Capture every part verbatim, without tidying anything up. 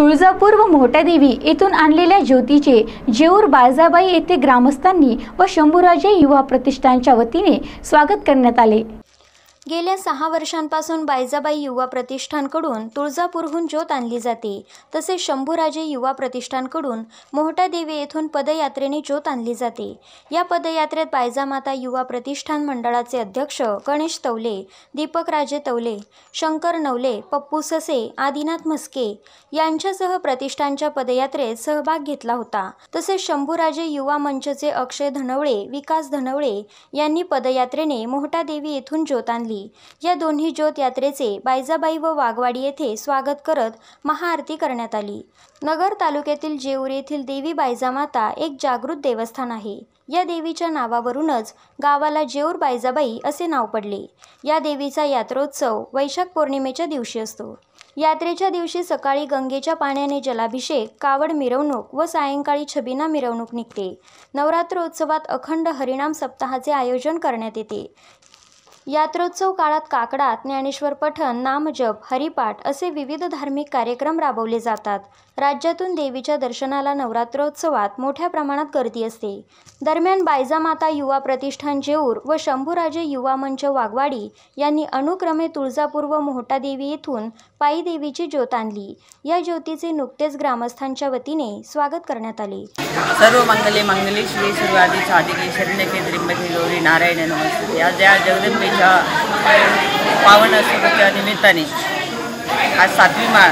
तुळजापूर व मोहटादेवी येथून आणलेल्या ज्योतीचे जेऊर बाळजाबाई येथे ग्रामस्थांनी व शंभूराजे युवा प्रतिष्ठानच्या वतीने स्वागत करण्यात आले। गेल्या सहा वर्षांपासून बाळजाबाई युवा प्रतिष्ठानकडून तुळजापूरहून ज्योत आणली जाते, तसेच शंभूराजे युवा प्रतिष्ठानकडून मोहटादेवी येथून पदयात्रेने ज्योत आणली जाते। या पदयात्रेत बाळजामाता युवा प्रतिष्ठान मंडळाचे अध्यक्ष गणेश तवले, दीपक राजे तवले, शंकर नवले, पप्पू ससे, आदिनाथ म्हस्के यांच्यासह प्रतिष्ठानच्या पदयात्रेत सहभाग घेतला होता। तसेच शंभूराजे युवा मंचचे अक्षय धनवळे, विकास धनवळे यांनी पदयात्रेने मोहटादेवी येथून ज्योत आणली। या दोन्ही ज्योत यात्रेचे बाळजाबाई व वाघवाडी येथे स्वागत करत महाआरती करण्यात आली। नगर तालुक्यातील जेऊर येथील देवी बाळजामाता एक जागृत देवस्थान आहे। या देवीच्या नावावरूनच गावाला जेऊर बाळजाबाई असे नाव पडले। या देवीचा यात्रोत्सव वैशाख पौर्णिमेच्या दिवशी असतो। यात्रेच्या दिवशी सकाळी गंगेच्या पाण्याने जलाभिषेक, कावड मिरवणूक व सायंकाळी छबिना मिरवणूक निघते। नवरात्रोत्सवात अखंड हरिनाम सप्ताहाचे आयोजन करण्यात येते। यात्रोत्सव काळात काकडात ज्ञानेश्वर पठण, नामजप, हरिपाठ असे विविध धार्मिक कार्यक्रम राबवले जातात। राज्यातून देवीच्या दर्शनाला नवरात्रोत्सवात मोठ्या प्रमाणात गर्दी असते। दरम्यान बाळजामाता युवा प्रतिष्ठान जेऊर व शंभूराजे युवा मंच वाघवाडी यांनी अनुक्रमे तुळजापूर व मोहटादेवी येथून पायी देवीची ज्योत आणली। या ज्योतीचे नुकतेच ग्रामस्थांच्या वतीने स्वागत करण्यात आले। सर्व मंगले मंगले श्री सर्वादि साधिके शरण्यके त्र्यंबके गौरी नारायण नमस्ते। आज या जगदंबेच्या पावन उत्सवाच्या निमित्ताने आज सातवी माळ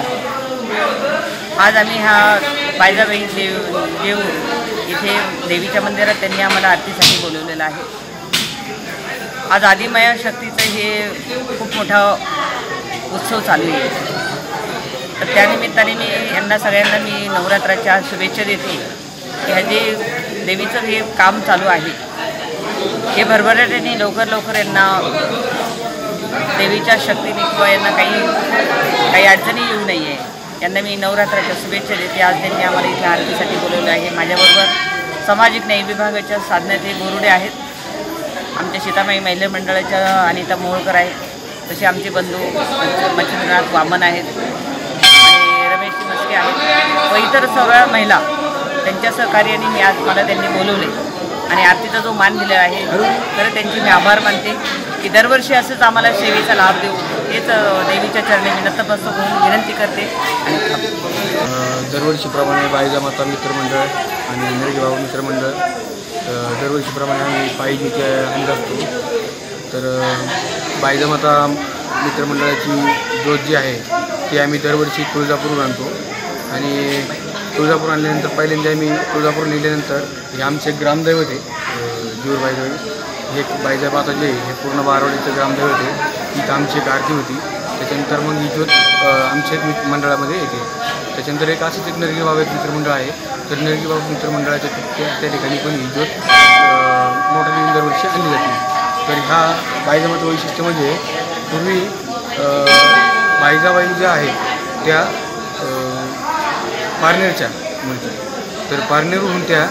आज आम्ही हा बाळजाबाई देव जेऊर इथे देवीच्या मंदिरात त्यांनी आम्हाला आरतीसाठी बोलवलेलं आहे। आज आदिमाया शक्तीचं हे खूप मोठा उत्सव चालू आहे, तर त्यानिमित्ताने मी यांना सगळ्यांना मी नवरात्राच्या शुभेच्छा देते। ह्या जे देवीचं हे काम चालू आहे हे भरभराटीने लवकर लवकर यांना देवीच्या शक्तीने किंवा यांना काही काही अडचणी येऊ नये यांना मी नवरात्राच्या शुभेच्छा देते। आज त्यांनी आम्हाला इथे आरतीसाठी बोलवलं आहे। माझ्याबरोबर सामाजिक न्याय विभागाच्या साधनाचे बोरुडे आहेत, आमच्या सीतामाई महिला मंडळाच्या अनिता मोहोळकर आहेत, तसे आमचे बंधू मच्छिंद्रनाथ वामन आहेत आणि रमेश म्हस्के आहेत व इतर सगळ्या महिला त्यांच्या सहकार्याने मी आज मला त्यांनी बोलवले आणि आरतीचा जो मान दिला आहे तर त्यांची मी आभार मानते की दरवर्षी असंच आम्हाला सेवेचा लाभ देऊ हेच देवीच्या चरणी मी नतमस्तक होऊन विनंती करते। आणि दरवर्षीप्रमाणे बाळजामाता मित्रमंडळ आणि नरगीबाबा मित्रमंडळ दरवर्षीप्रमाणे आम्ही पायी ज्योती आणत असतो। तर बाळजामाता मित्रमंडळाची ज्योत जी आहे ती आम्ही दरवर्षी तुळजापूरहून आणतो आणि तुळजापूर आणल्यानंतर पहिल्यांदा आम्ही तुळजापूर नेल्यानंतर हे आमचे ग्रामदैवत आहे जेऊर बाळजाबाई, हे बाळजामाता जे हे पूर्ण बारवाडीचं ग्रामदैवत आहे। इथं आमची एक आरती होती, त्याच्यानंतर मग ही ज्योत आमच्या एक मंडळामध्ये येते। त्याच्यानंतर एक असंच एक नरगीबाबा एक मित्रमंडळ आहे, तर नरगीबाबा मित्रमंडळाच्या त्या त्या ठिकाणी पण ही ज्योत मोठ्या दिवशी दरवर्षी आणली जाते। तर ह्या बाळजामाचं वैशिष्ट्य म्हणजे पूर्वी बाळजाबाई ज्या आहेत त्या पारनेरच्या म्हणजे तर पारनेरहून त्या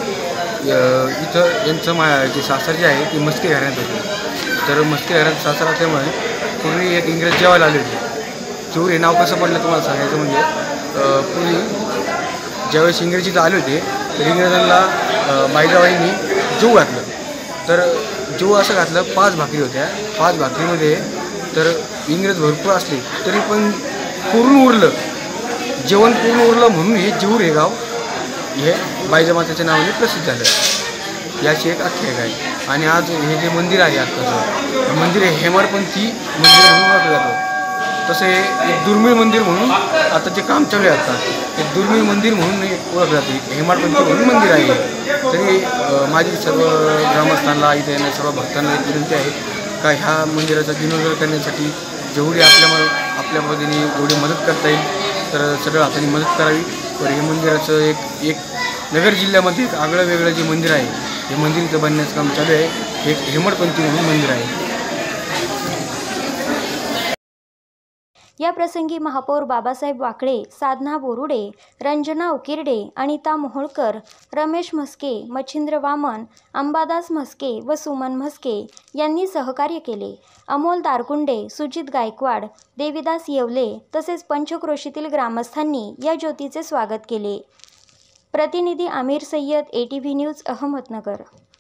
इथं यांचं मा जे सासर जे आहे ते म्हस्के घराण्यात होते। तर म्हस्के घराण्यात सासर असल्यामुळे पूर्वी एक इंग्रज जेवायला आले होते। जेऊर हे नाव कसं पडलं तुम्हाला सांगायचं म्हणजे पूर्वी ज्यावेळेस इंग्रजी आले होते तर इंग्रजांना बाळजाबाईंनी जेऊ घातलं, तर जेऊ असं घातलं पाच भाकरी होत्या, पाच भाकरीमध्ये तर इंग्रज भरपूर असले तरी पण पूर्ण उरलं, जेवण पूर्ण उरलं म्हणून हे जेऊर हे गाव हे बाळजामाताच्या नावाने प्रसिद्ध झालं। याची एक आख्यायिका आहे। आणि आज हे जे मंदिर आहे आत्ताचं मंदिर हे हेमाडपंथी मंदिर म्हणून ओळखलं जातं। तसं हे एक दुर्मिळ मंदिर म्हणून आता जे काम चालू आहे आता एक दुर्मिळ मंदिर म्हणून ओळखलं जातं, हेमाडपंथी म्हणून मंदिर आहे। तरी माझी सर्व ग्रामस्थांना इथे येणाऱ्या सर्व भक्तांना एक विनंती आहे का ह्या मंदिराचा जीर्णोद्धार करण्यासाठी जेवढी आपल्या आपल्या पद्धतीने जेवढी मदत करता येईल तर सगळं हाताने मदत करावी। तर हे मंदिराचं एक एक नगर जिल्ह्यामध्ये एक आगळं वेगळं जे मंदिर आहे हे मंदिर इथं बांधण्याचं काम चालू आहे। हे एक हेमाडपंथी म्हणून मंदिर आहे। या प्रसंगी महापौर बाबासाहेब वाकळे, साधना बोरुडे, रंजना उकिरडे, अनिता मोहोळकर, रमेश म्हस्के, मच्छिंद्र वामन, अंबादास म्हस्के व सुमन म्हस्के यांनी सहकार्य केले. अमोल दारकुंडे, सुजित गायकवाड, देविदास येवले तसेच पंचक्रोशीतील ग्रामस्थांनी या ज्योतीचे स्वागत केले. प्रतिनिधी Aamir Sayyed, A T V news, Ahmednagar.